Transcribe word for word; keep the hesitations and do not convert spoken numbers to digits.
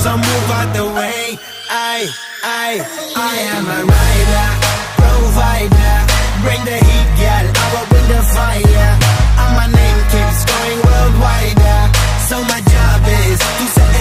so move out the way. I, I, I am a rider, provider, bring the